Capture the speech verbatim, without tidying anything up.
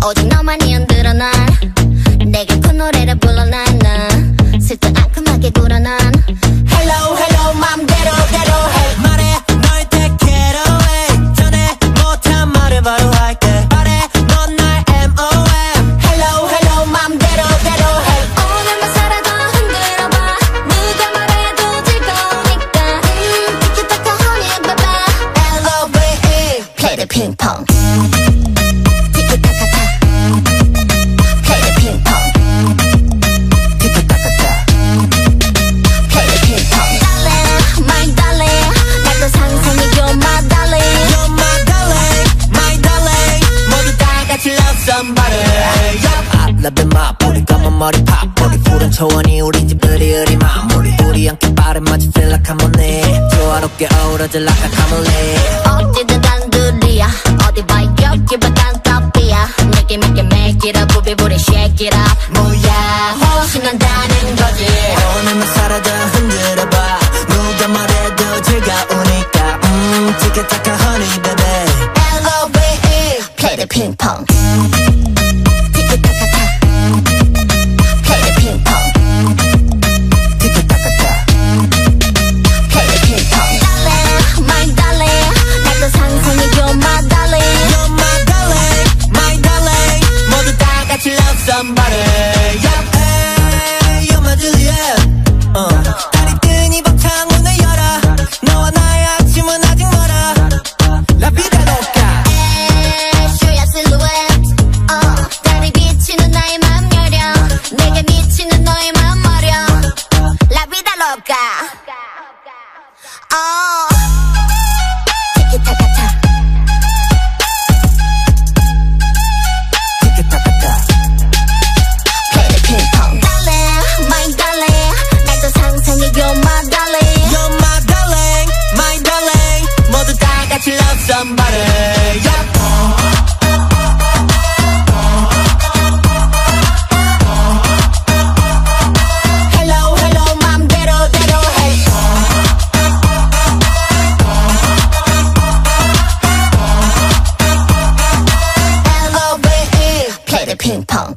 오직 너만이 흔들어 난 내게 그 노래를 불러 난 슬쩍 앙큼하게 굴어 난 Hello hello 맘대로 대로 해 말해 널 take it away 전에 못한 말을 바로 할게 말해 넌 날 엠 오 엠 Hello hello 맘대로 대로 해 오늘만 살아도 흔들어봐 누가 말해도 즐거우니까 음 티키타카 honey baby L O V E Play the ping pong 라벤마 뿌리 검은 머리 팝 우리 푸른 초원이 우리 집 으리으리 마무리 우리 함께 빠른 맛이 셀락하모네 조화롭게 어우러질 라카카몰레 어디든 단둘이야 어디 봐 여기 봐 단답이야 Make it make it make it up 부비부리 shake it up 뭐야 신난다는 거지 오늘만 살아도 흔들어봐 누가 말해도 즐거우니까 음 티켓타카 honey baby L O V E Play the ping pong somebody yep. Hey, you're my Juliet uh. 달이 뜨니 벅창문을 열어 너와 나의 아침은 아직 멀어 La vida loca 에이 쇼야 실루엣 uh. 달이 비치는 나의 맘 여려 내게 미치는 너의 맘 머려 La vida loca uh. 티키타카타 love somebody yep. Hello hello 맘대로 대로 해 L O V E Play the ping pong